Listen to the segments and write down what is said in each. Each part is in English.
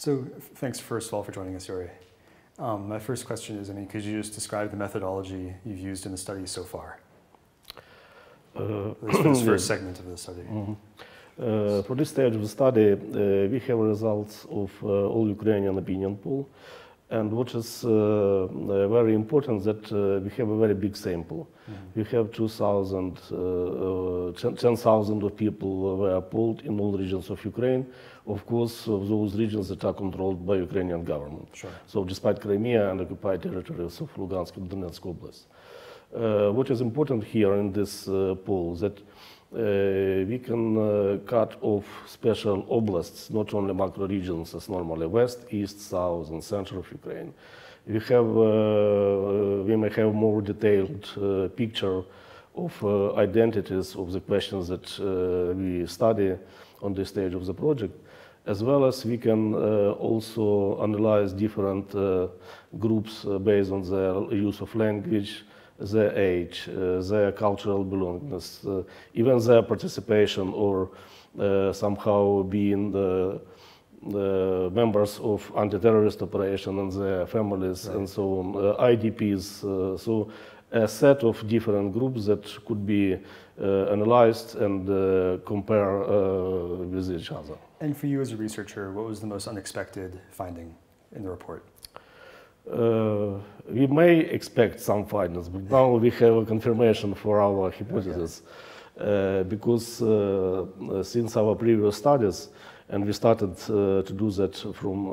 So thanks first of all for joining us, Yuriy. My first question is, could you just describe the methodology you've used in the study so far? At least for this first segment of the study. For this stage of the study, we have results of all Ukrainian opinion poll. And what is very important that we have a very big sample. We have 10,000 of people were polled in all regions of Ukraine. Of course, those regions that are controlled by Ukrainian government. Sure. So despite Crimea and occupied territories of Lugansk and Donetsk Oblast. What is important here in this poll that we can cut off special oblasts, not only macro regions as normally west, east, south, and center of Ukraine. We may have more detailed picture of identities of the questions that we study on this stage of the project, as well as we can also analyze different groups based on their use of language, their age, their cultural belongingness, even their participation or somehow being the members of anti-terrorist operation and their families, right, and so on, IDPs. So a set of different groups that could be analyzed and compare with each other. And for you as a researcher, what was the most unexpected finding in the report? We may expect some findings, but now we have a confirmation for our hypothesis. Okay. Because since our previous studies, and we started to do that from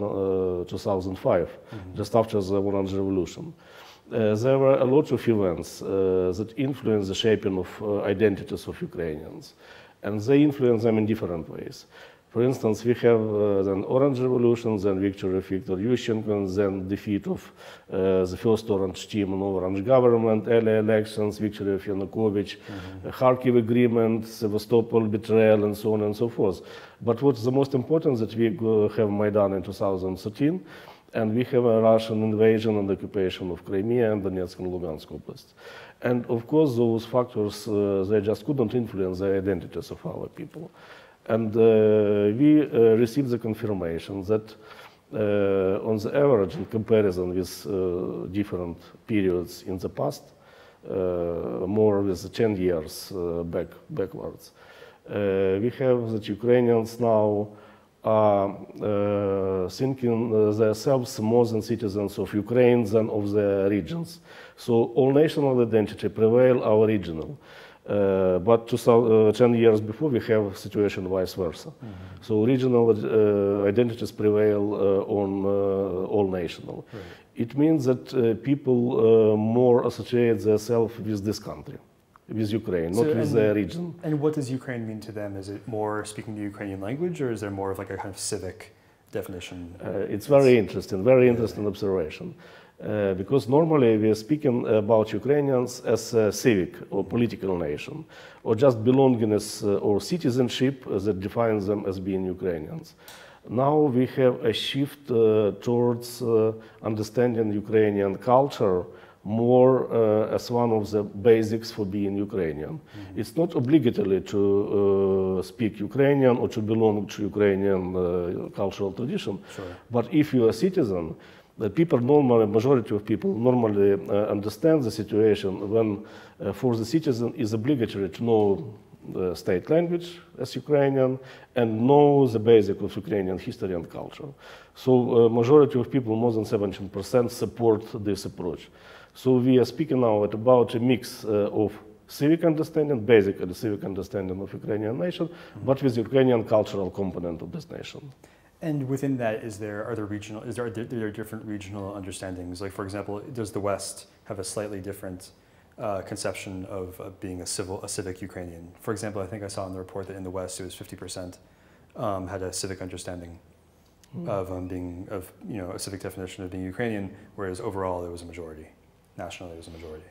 2005, just after the Orange Revolution, there were a lot of events that influenced the shaping of identities of Ukrainians, and they influence them in different ways. For instance, we have then Orange Revolution, then victory of Viktor Yushchenko, then defeat of the first Orange team in Orange government, early elections, victory of Yanukovych, Kharkiv agreement, Sevastopol betrayal, and so on and so forth. But what's the most important is that we have Maidan in 2013, and we have a Russian invasion and occupation of Crimea and Donetsk and Lugansk Oblast. And of course, those factors, they just couldn't influence the identities of our people. And we received the confirmation that on the average, in comparison with different periods in the past, more with 10 years backwards, we have that Ukrainians now are thinking themselves more than citizens of Ukraine than of their regions. So all national identity prevail our regional. But 10 years before, we have a situation vice versa. So regional identities prevail on all national. Right. It means that people more associate themselves with this country, with Ukraine, not with their region. And what does Ukraine mean to them? Is it more speaking the Ukrainian language, or is there more of like a kind of civic definition? It's very interesting observation. Because normally we are speaking about Ukrainians as a civic or political nation, or just belongingness or citizenship that defines them as being Ukrainians. Now we have a shift towards understanding Ukrainian culture more as one of the basics for being Ukrainian. It's not obligatory to speak Ukrainian or to belong to Ukrainian cultural tradition, sure, but if you are a citizen, the people normally, majority of people normally understand the situation when for the citizen is obligatory to know the state language as Ukrainian and know the basic of Ukrainian history and culture. So majority of people, more than 17%, support this approach. So we are speaking now about a mix of civic understanding, basic civic understanding of Ukrainian nation, but with Ukrainian cultural component of this nation. And within that, are there different regional understandings? Like, for example, does the West have a slightly different conception of being a civic Ukrainian? For example, I think I saw in the report that in the West it was 50% had a civic understanding of being a civic definition of being Ukrainian, whereas overall there was a majority. Nationally, there was a majority.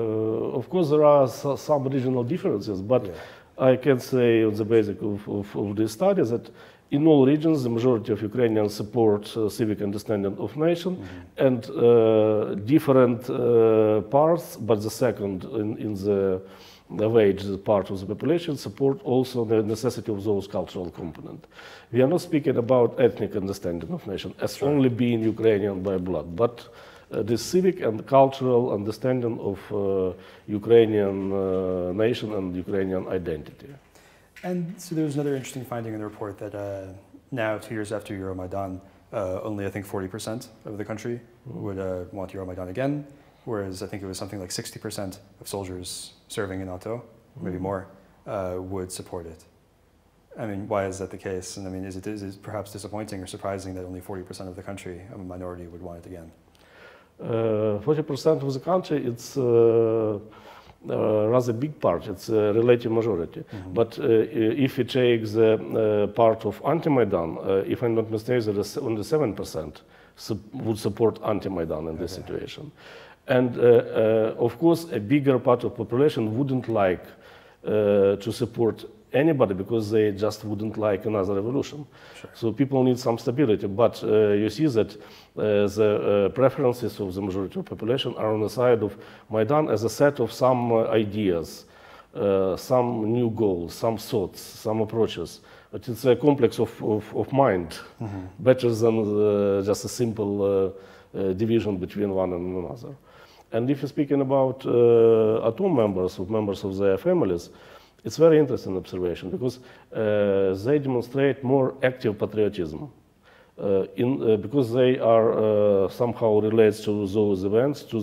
Of course, there are some regional differences, but yeah, I can say on the basis of this study that in all regions, the majority of Ukrainians support civic understanding of nation, and different parts, but the second in the wage part of the population support also the necessity of those cultural component. We are not speaking about ethnic understanding of nation as only being Ukrainian by blood, but the civic and cultural understanding of Ukrainian nation and Ukrainian identity. And so there was another interesting finding in the report that now, 2 years after Euromaidan, only I think 40% of the country would want Euromaidan again, whereas I think it was something like 60% of soldiers serving in NATO, maybe more, would support it. I mean, why is that the case? And I mean, is it perhaps disappointing or surprising that only 40% of the country, a minority, would want it again? 40% of the country, it's rather big part. It's a relative majority. But if you take the part of anti-Maidan, if I'm not mistaken, there is only 7% would support anti-Maidan in this situation. And of course, a bigger part of population wouldn't like to support anybody because they just wouldn't like another revolution. Sure. So people need some stability. But you see that the preferences of the majority of population are on the side of Maidan as a set of some ideas, some new goals, some thoughts, some approaches. But it's a complex of mind, better than just a simple division between one and another. And if you're speaking about ATO members of their families, it's very interesting observation because they demonstrate more active patriotism because they are somehow related to those events, to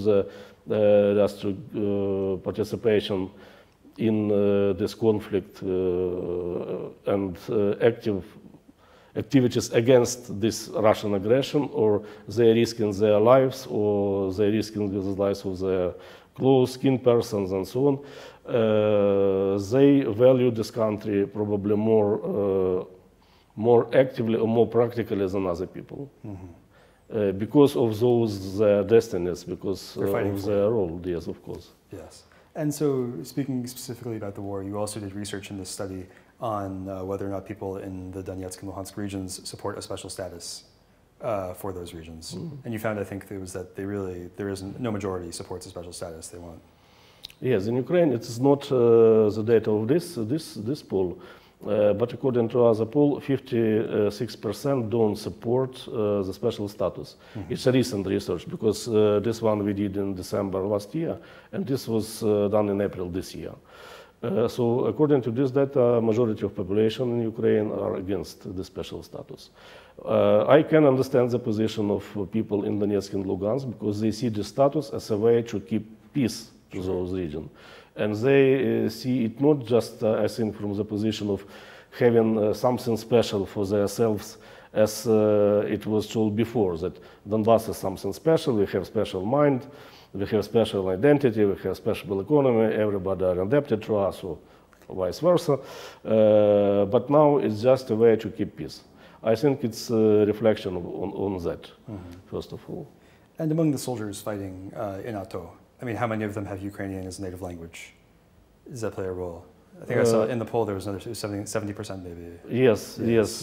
the participation in this conflict and activities against this Russian aggression, or they risking their lives, or they risking the lives of their close skin persons and so on. They value this country probably more actively or more practically than other people. Because of those destinies, because of their role, yes, of course. Yes. And so, speaking specifically about the war, you also did research in this study on whether or not people in the Donetsk and Luhansk regions support a special status for those regions. And you found, I think, it was that there isn't, no majority supports a special status they want. Yes, in Ukraine it is not the data of this poll, but according to other poll, 56% don't support the special status. It's a recent research because this one we did in December last year, and this was done in April this year. So according to this data, majority of population in Ukraine are against the special status. I can understand the position of people in Donetsk and Lugansk because they see the status as a way to keep peace to those regions. And they see it not just, I think, from the position of having something special for themselves, as it was told before, that Donbass is something special, we have special mind, we have special identity, we have special economy, everybody are adapted to us, or vice versa. But now it's just a way to keep peace. I think it's a reflection on that, first of all. And among the soldiers fighting in ATO, I mean, how many of them have Ukrainian as a native language? Does that play a role? I think I saw in the poll there was another 70% maybe. Yes.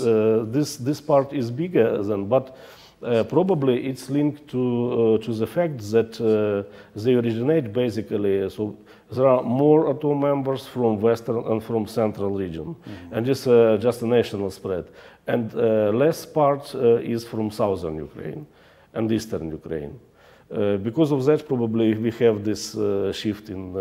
This part is bigger than, but probably it's linked to the fact that they originate basically, so there are more ATO members from Western and from Central region, and this just a national spread. And less part is from Southern Ukraine and Eastern Ukraine. Because of that, probably we have this shift in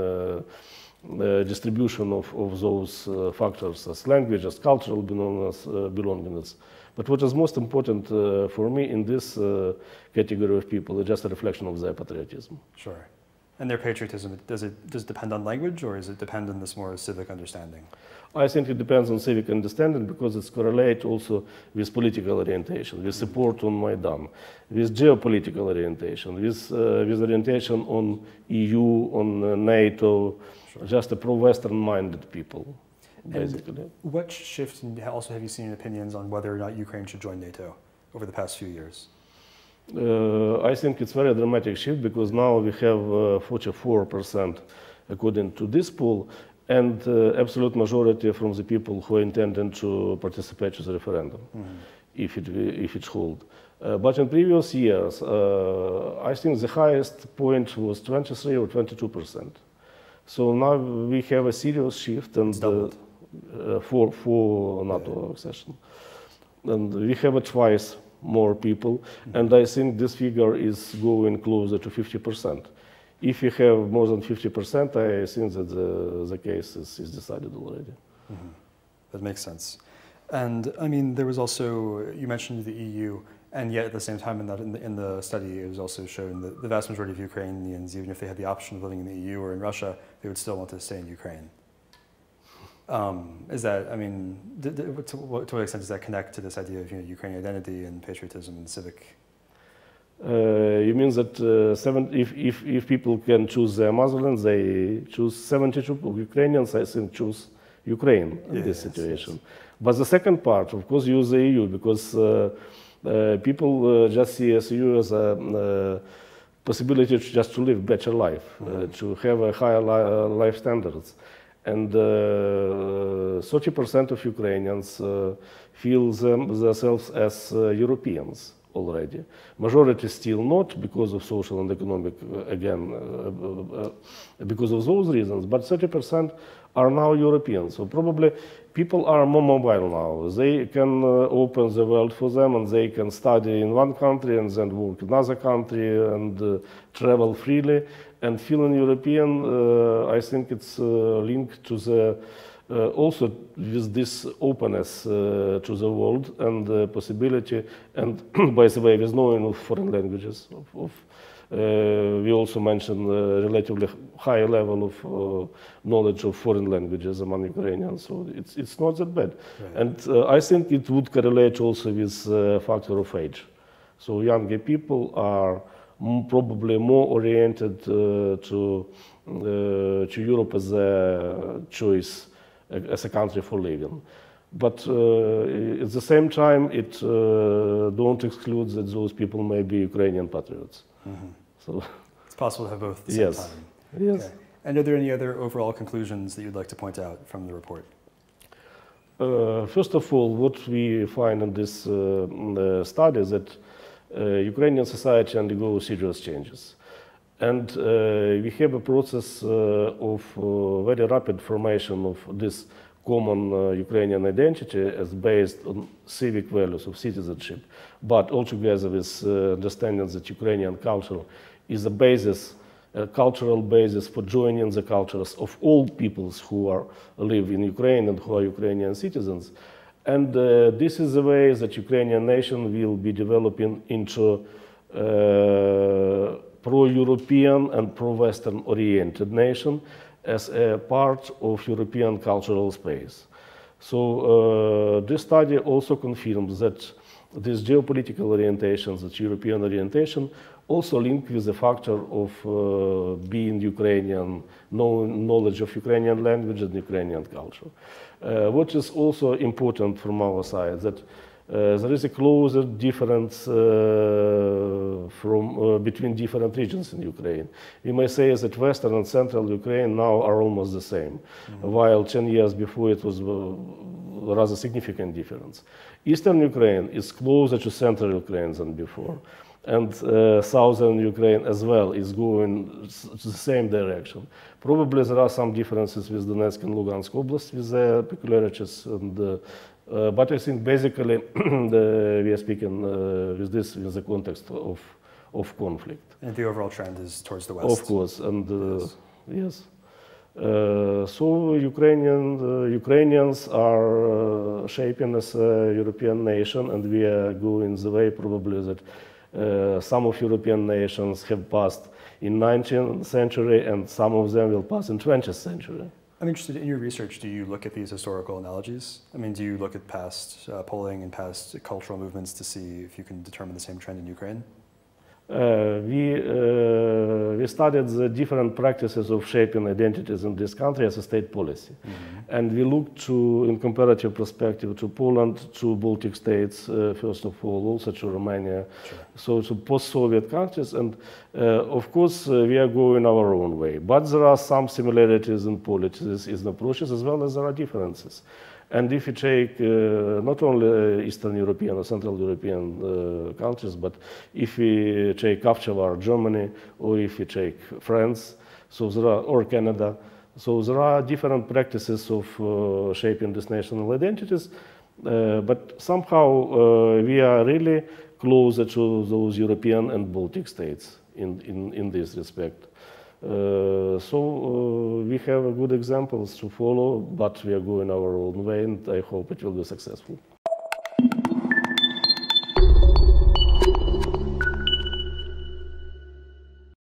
distribution of those factors as language, as cultural belongingness. But what is most important for me in this category of people is just a reflection of their patriotism. Sure. And their patriotism, does it depend on language, or does it depend on this more civic understanding? I think it depends on civic understanding because it's correlated also with political orientation, with support on Maidan, with geopolitical orientation, with orientation on EU, on NATO, just a pro-Western minded people, basically. And what shift, and also have you seen opinions on whether or not Ukraine should join NATO over the past few years? I think it's a very dramatic shift because now we have 44% according to this poll, and absolute majority from the people who are intending to participate in the referendum, if it holds. But in previous years, I think the highest point was 23 or 22%. So now we have a serious shift and for NATO accession. And we have twice more people, and I think this figure is going closer to 50%. If you have more than 50%, I think that the case is decided already. That makes sense. And I mean, there was also, you mentioned the EU, and yet at the same time in the study, it was also shown that the vast majority of Ukrainians, even if they had the option of living in the EU or in Russia, they would still want to stay in Ukraine. Is that, I mean, to what extent does that connect to this idea of Ukrainian identity and patriotism and civic? You mean that if people can choose their motherland, they choose 72 Ukrainians, I think, choose Ukraine in this situation. Yes. But the second part, of course, use the EU, because people just see EU as a possibility to live better life, to have a higher life standards. And 30% of Ukrainians feel themselves as Europeans already. Majority still not, because of social and economic, again, because of those reasons, but 30% are now Europeans. So probably people are more mobile now. They can open the world for them, and they can study in one country and then work in another country and travel freely. And feeling European, I think it's linked to the also with this openness to the world and the possibility, and by the way, with knowing of foreign languages. We also mentioned a relatively high level of knowledge of foreign languages among Ukrainians, so it's not that bad. Right. And I think it would correlate also with factor of age. So younger people are probably more oriented to Europe as a choice, as a country for living. But at the same time, it don't exclude that those people may be Ukrainian patriots. So it's possible to have both at the same time. Yes. Okay. And are there any other overall conclusions that you'd like to point out from the report? First of all, what we find in this study is that Ukrainian society undergoes serious changes. And we have a process of very rapid formation of this common Ukrainian identity as based on civic values of citizenship, but altogether with understanding that Ukrainian culture is a basis, a cultural basis for joining the cultures of all peoples who live in Ukraine and who are Ukrainian citizens. And this is the way that Ukrainian nation will be developing into pro-European and pro-Western oriented nation as a part of European cultural space. So this study also confirms that this geopolitical orientation, that European orientation, also linked with the factor of being Ukrainian, knowledge of Ukrainian language and Ukrainian culture. What is also important from our side, that there is a closer difference between different regions in Ukraine. We may say that Western and Central Ukraine now are almost the same, while 10 years before it was a rather significant difference. Eastern Ukraine is closer to Central Ukraine than before, and Southern Ukraine as well is going to the same direction. Probably there are some differences with Donetsk and Lugansk Oblast with their peculiarities, and but I think basically we are speaking with this in the context of conflict. And the overall trend is towards the West. Of course, and yes. So Ukrainians are shaping as a European nation, and we are going the way probably that some of European nations have passed in 19th century, and some of them will pass in 20th century. I'm interested in your research. Do you look at these historical analogies? I mean, do you look at past polling and past cultural movements to see if you can determine the same trend in Ukraine? We studied the different practices of shaping identities in this country as a state policy. And we looked to, in comparative perspective, to Poland, to Baltic states, first of all, also to Romania, so to post-Soviet countries. And of course, we are going our own way. But there are some similarities in policies, in approaches, as well as there are differences. And if you take not only Eastern European or Central European countries, but if we take after war Germany, or if you take France, so there are, or Canada, So there are different practices of shaping these national identities, but somehow we are really closer to those European and Baltic states in this respect. So we have good examples to follow, but we are going our own way, and I hope it will be successful.